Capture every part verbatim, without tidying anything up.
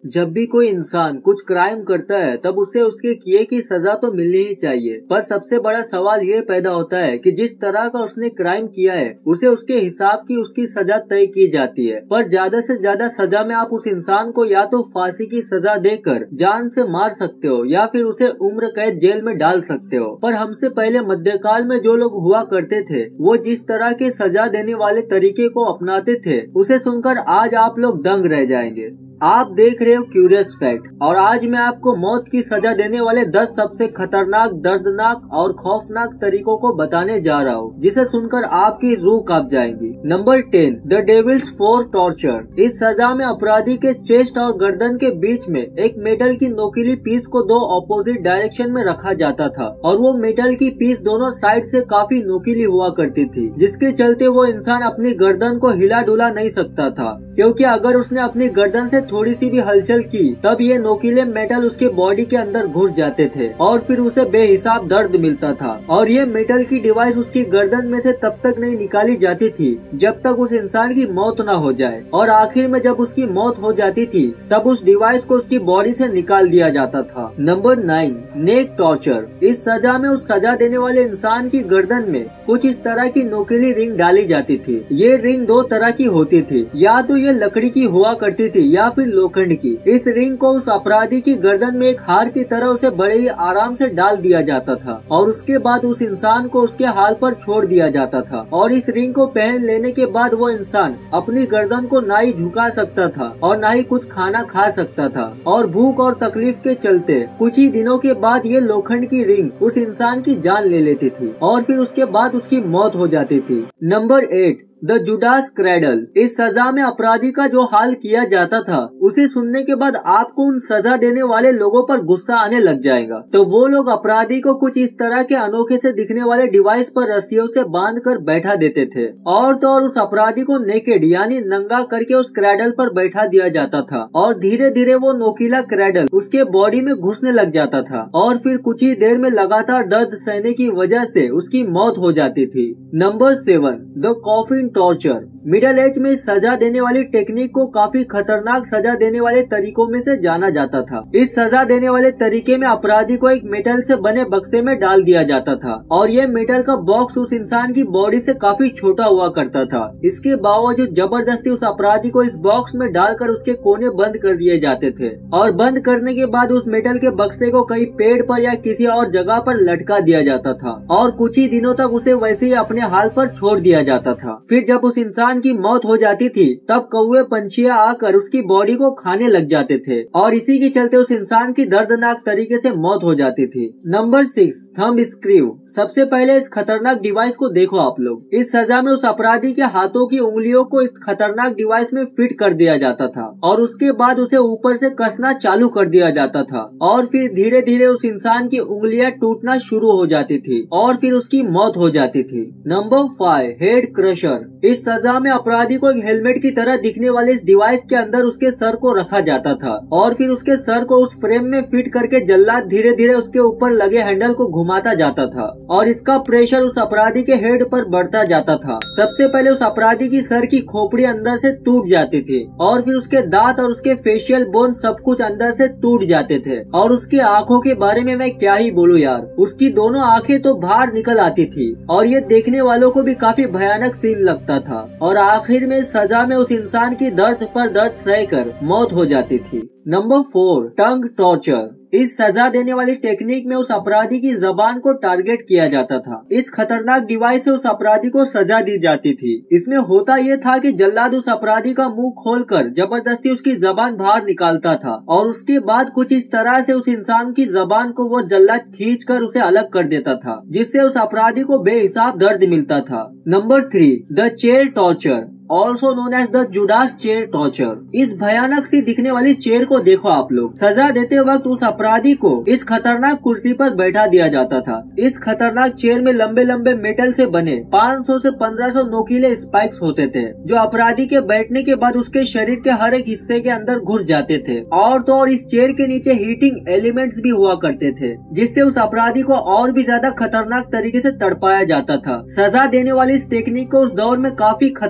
जब भी कोई इंसान कुछ क्राइम करता है तब उसे उसके किए की सजा तो मिलनी ही चाहिए, पर सबसे बड़ा सवाल ये पैदा होता है कि जिस तरह का उसने क्राइम किया है उसे उसके हिसाब की उसकी सजा तय की जाती है। पर ज्यादा से ज्यादा सजा में आप उस इंसान को या तो फांसी की सजा देकर जान से मार सकते हो या फिर उसे उम्र कैद जेल में डाल सकते हो। पर हमसे पहले मध्यकाल में जो लोग हुआ करते थे वो जिस तरह के सजा देने वाले तरीके को अपनाते थे उसे सुनकर आज आप लोग दंग रह जाएंगे। आप देख रहे हो क्यूरियस फैक्ट, और आज मैं आपको मौत की सजा देने वाले दस सबसे खतरनाक, दर्दनाक और खौफनाक तरीकों को बताने जा रहा हूँ जिसे सुनकर आपकी रूह कांप जाएगी। Number ten, the devil's fork torture. इस सजा में अपराधी के चेस्ट और गर्दन के बीच में एक मेटल की नोकीली पीस को दो ऑपोजिट डायरेक्शन में रखा जाता था और वो मेटल की पीस दोनों साइड से काफी नोकीली हुआ करती थी, जिसके चलते वो इंसान अपनी गर्दन को हिला डुला नहीं सकता था, क्योंकि अगर उसने अपनी गर्दन से थोड़ी सी भी हलचल की तब ये नोकीले मेटल उसके बॉडी के अंदर घुस जाते थे और फिर उसे बेहिसाब दर्द मिलता था। और ये मेटल की डिवाइस उसकी गर्दन में से तब तक नहीं निकाली जाती थी जब तक उस इंसान की मौत न हो जाए, और आखिर में जब उसकी मौत हो जाती थी तब उस डिवाइस को उसकी बॉडी से निकाल दिया जाता था। Number nine, neck torture. इस सजा में उस सजा देने वाले इंसान की गर्दन में कुछ इस तरह की नोकीली रिंग डाली जाती थी। ये रिंग दो तरह की होती थी, या तो ये लकड़ी की हुआ करती थी या फिर लोखंड की। इस रिंग को उस अपराधी की गर्दन में एक हार की तरह उसे बड़े ही आराम से डाल दिया जाता था और उसके बाद उस इंसान को उसके हाल पर छोड़ दिया जाता था। और इस रिंग को पहन लेने के बाद वो इंसान अपनी गर्दन को ना ही झुका सकता था और ना ही कुछ खाना खा सकता था, और भूख और तकलीफ के चलते कुछ ही दिनों के बाद ये लोखंड की रिंग उस इंसान की जान ले लेती थी और फिर उसके बाद उसकी मौत हो जाती थी। Number eight, the Judas cradle. इस सजा में अपराधी का जो हाल किया जाता था उसे सुनने के बाद आपको उन सजा देने वाले लोगों पर गुस्सा आने लग जाएगा। तो वो लोग अपराधी को कुछ इस तरह के अनोखे से दिखने वाले डिवाइस पर रस्सियों से बांध कर बैठा देते थे, और तो और उस अपराधी को नेकेड यानी नंगा करके उस क्रैडल पर बैठा दिया जाता था और धीरे धीरे वो नोकीला क्रैडल उसके बॉडी में घुसने लग जाता था और फिर कुछ ही देर में लगातार दर्द सहने की वजह से उसकी मौत हो जाती थी। Number seven, the coffin torture. Middle age में सजा देने वाली टेक्निक को काफी खतरनाक सजा देने वाले तरीकों में से जाना जाता था। इस सजा देने वाले तरीके में अपराधी को एक मेटल से बने बक्से में डाल दिया जाता था और ये मेटल का बॉक्स उस इंसान की बॉडी से काफी छोटा हुआ करता था। इसके बावजूद जबरदस्ती उस अपराधी को इस बॉक्स में डालकर उसके कोने बंद कर दिए जाते थे और बंद करने के बाद उस मेटल के बक्से को कहीं पेड़ पर या किसी और जगह पर लटका दिया जाता था और कुछ ही दिनों तक उसे वैसे ही अपने हाल पर छोड़ दिया जाता था। फिर जब उस इंसान की मौत हो जाती थी तब कौवे पंछियां आकर उसकी बॉडी को खाने लग जाते थे और इसी के चलते उस इंसान की दर्दनाक तरीके से मौत हो जाती थी। Number six, thumb screw. सबसे पहले इस खतरनाक डिवाइस को देखो आप लोग। इस सजा में उस अपराधी के हाथों की उंगलियों को इस खतरनाक डिवाइस में फिट कर दिया जाता था और उसके बाद उसे ऊपर से कसना चालू कर दिया जाता था और फिर धीरे धीरे उस इंसान की उंगलियां टूटना शुरू हो जाती थी और फिर उसकी मौत हो जाती थी। Number five, head crusher. इस सजा में अपराधी को एक हेलमेट की तरह दिखने वाले इस डिवाइस के अंदर उसके सर को रखा जाता था और फिर उसके सर को उस फ्रेम में फिट करके जल्लाद धीरे धीरे उसके ऊपर लगे हैंडल को घुमाता जाता था और इसका प्रेशर उस अपराधी के हेड पर बढ़ता जाता था। सबसे पहले उस अपराधी की सर की खोपड़ी अंदर से टूट जाती थी और फिर उसके दांत और उसके फेशियल बोन सब कुछ अंदर से टूट जाते थे और उसकी आंखों के बारे में मैं क्या ही बोलूं यार, उसकी दोनों आंखें तो बाहर निकल आती थी और ये देखने वालों को भी काफी भयानक सीन लगता था और आखिर में सजा में उस इंसान की दर्द पर दर्द सहकर मौत हो जाती थी। Number four, tongue torture. इस सजा देने वाली टेक्निक में उस अपराधी की जबान को टारगेट किया जाता था। इस खतरनाक डिवाइस से उस अपराधी को सजा दी जाती थी। इसमें होता यह था कि जल्लाद उस अपराधी का मुंह खोलकर जबरदस्ती उसकी जबान बाहर निकालता था और उसके बाद कुछ इस तरह से उस इंसान की जबान को वो जल्लाद खींचकर उसे अलग कर देता था, जिससे उस अपराधी को बेहिसाब दर्द मिलता था। Number three, the chair torture, also known as the Judas chair torture. इस भयानक सी दिखने वाली चेयर को देखो आप लोग। सजा देते वक्त उस अपराधी को इस खतरनाक कुर्सी पर बैठा दिया जाता था। इस खतरनाक चेयर में लंबे लंबे मेटल से बने पाँच सौ से पंद्रह सौ नोकीले स्पाइक्स होते थे जो अपराधी के बैठने के बाद उसके शरीर के हर एक हिस्से के अंदर घुस जाते थे और तो और इस चेयर के नीचे हीटिंग एलिमेंट्स भी हुआ करते थे जिससे उस अपराधी को और भी ज्यादा खतरनाक तरीके से तड़पाया जाता था। सजा देने वाली इस टेक्निक को उस दौर में काफी खतरनाक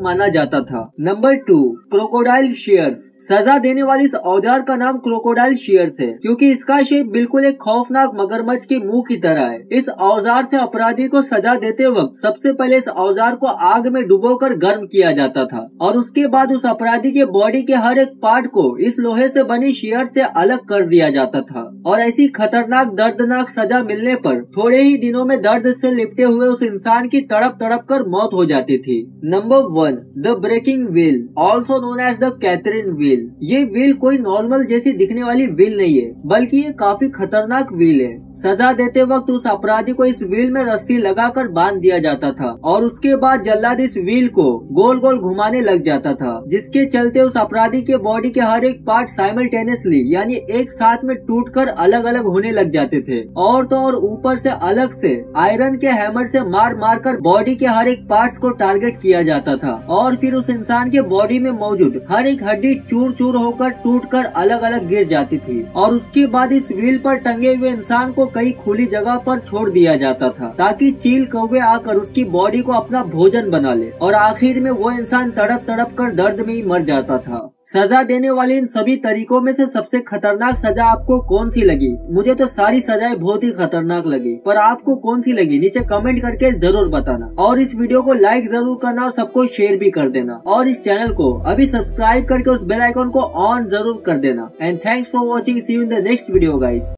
माना जाता था। Number two, crocodile shears. सजा देने वाली इस औजार का नाम क्रोकोडाइल शेयर्स है क्योंकि इसका शेप बिल्कुल एक खौफनाक मगरमच्छ के मुंह की तरह है। इस औजार से अपराधी को सजा देते वक्त सबसे पहले इस औजार को आग में डुबोकर गर्म किया जाता था और उसके बाद उस अपराधी के बॉडी के हर एक पार्ट को इस लोहे से बनी शेयर से अलग कर दिया जाता था। और ऐसी खतरनाक दर्दनाक सजा मिलने पर थोड़े ही दिनों में दर्द से लिपटे हुए उस इंसान की तड़प तड़प कर मौत हो जाती थी। Number one, the breaking wheel, also known as the Catherine wheel. ये व्हील कोई नॉर्मल जैसी दिखने वाली व्हील नहीं है, बल्कि ये काफी खतरनाक व्हील है। सजा देते वक्त उस अपराधी को इस व्हील में रस्सी लगाकर बांध दिया जाता था और उसके बाद जल्लाद इस व्हील को गोल गोल घुमाने लग जाता था, जिसके चलते उस अपराधी के बॉडी के हर एक पार्ट साइमल्टेनियसली यानी एक साथ में टूटकर अलग अलग होने लग जाते थे। और तो और ऊपर से अलग से आयरन के हैमर से मार मार कर बॉडी के हर एक पार्ट्स को टारगेट किया जाता था और फिर उस इंसान के बॉडी में मौजूद हर एक हड्डी चूर चूर होकर टूट कर अलग अलग गिर जाती थी और उसके बाद इस व्हील पर टंगे हुए इंसान को कई खुली जगह पर छोड़ दिया जाता था ताकि चील कौवे आकर उसकी बॉडी को अपना भोजन बना ले और आखिर में वो इंसान तड़प तड़प कर दर्द में ही मर जाता था। सजा देने वाली इन सभी तरीकों में से सबसे खतरनाक सजा आपको कौन सी लगी? मुझे तो सारी सजाएं बहुत ही खतरनाक लगी, पर आपको कौन सी लगी नीचे कमेंट करके जरूर बताना और इस वीडियो को लाइक जरूर करना और सबको शेयर भी कर देना और इस चैनल को अभी सब्सक्राइब करके उस बेल आइकन को ऑन जरूर कर देना। And thanks for watching, see you in the next video guys.